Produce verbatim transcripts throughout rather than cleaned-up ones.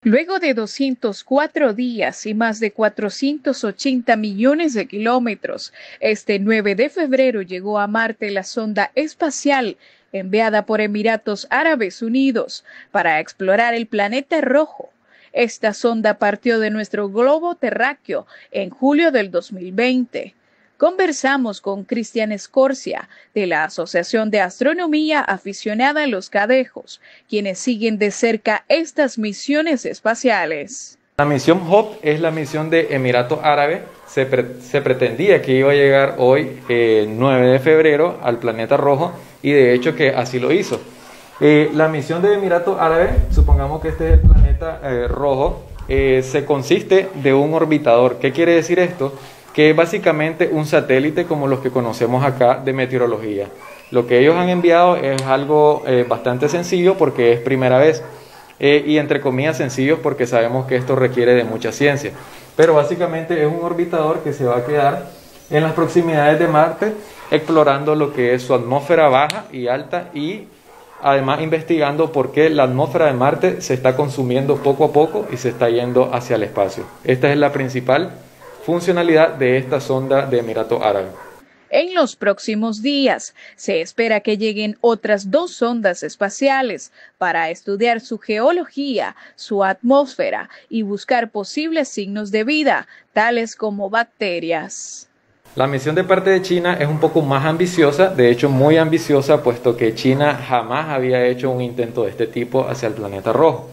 Luego de doscientos cuatro días y más de cuatrocientos ochenta millones de kilómetros, este nueve de febrero llegó a Marte la sonda espacial enviada por Emiratos Árabes Unidos para explorar el planeta rojo. Esta sonda partió de nuestro globo terráqueo en julio del dos mil veinte. Conversamos con Cristian Escorcia, de la Asociación de Astronomía Aficionada a los Cadejos, quienes siguen de cerca estas misiones espaciales. La misión HOPE es la misión de Emiratos Árabes. Se, pre se pretendía que iba a llegar hoy, eh, nueve de febrero, al planeta rojo, y de hecho que así lo hizo. Eh, la misión de Emiratos Árabes, supongamos que este es el planeta eh, rojo, eh, se consiste de un orbitador. ¿Qué quiere decir esto? Que es básicamente un satélite como los que conocemos acá de meteorología. Lo que ellos han enviado es algo eh, bastante sencillo porque es primera vez, eh, y entre comillas sencillo porque sabemos que esto requiere de mucha ciencia. Pero básicamente es un orbitador que se va a quedar en las proximidades de Marte explorando lo que es su atmósfera baja y alta, y además investigando por qué la atmósfera de Marte se está consumiendo poco a poco y se está yendo hacia el espacio. Esta es la principal funcionalidad de esta sonda de Emiratos Árabes. En los próximos días se espera que lleguen otras dos sondas espaciales para estudiar su geología, su atmósfera y buscar posibles signos de vida, tales como bacterias. La misión de parte de China es un poco más ambiciosa, de hecho muy ambiciosa, puesto que China jamás había hecho un intento de este tipo hacia el planeta rojo.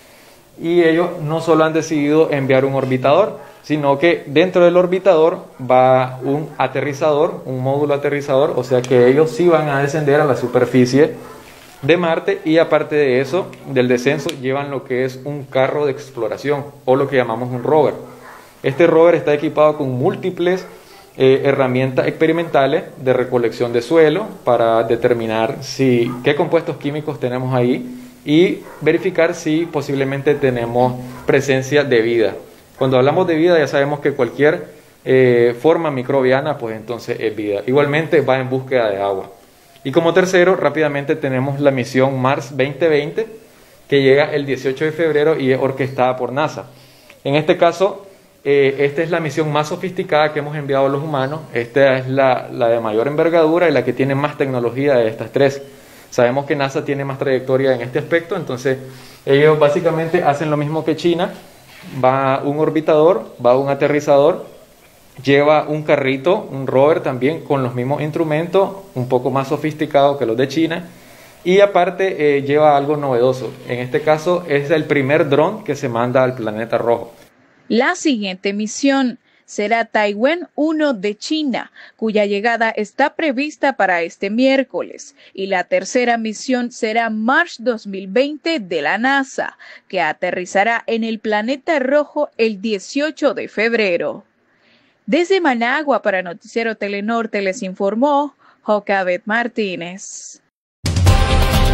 Y ellos no solo han decidido enviar un orbitador, sino que dentro del orbitador va un aterrizador, un módulo aterrizador, o sea que ellos sí van a descender a la superficie de Marte, y aparte de eso, del descenso, llevan lo que es un carro de exploración, o lo que llamamos un rover. Este rover está equipado con múltiples eh, herramientas experimentales de recolección de suelo para determinar si, qué compuestos químicos tenemos ahí y verificar si posiblemente tenemos presencia de vida. Cuando hablamos de vida ya sabemos que cualquier eh, forma microbiana pues entonces es vida. Igualmente va en búsqueda de agua. Y como tercero, rápidamente tenemos la misión Mars veinte veinte, que llega el dieciocho de febrero y es orquestada por NASA. En este caso, eh, esta es la misión más sofisticada que hemos enviado a los humanos. Esta es la, la de mayor envergadura y la que tiene más tecnología de estas tres. Sabemos que NASA tiene más trayectoria en este aspecto, entonces ellos básicamente hacen lo mismo que China. Va un orbitador, va un aterrizador, lleva un carrito, un rover también con los mismos instrumentos, un poco más sofisticado que los de China, y aparte eh, lleva algo novedoso. En este caso es el primer dron que se manda al planeta rojo. La siguiente misión será Taiwan uno de China, cuya llegada está prevista para este miércoles, y la tercera misión será Mars dos mil veinte de la NASA, que aterrizará en el planeta rojo el dieciocho de febrero. Desde Managua para Noticiero Telenorte les informó Jocabet Martínez.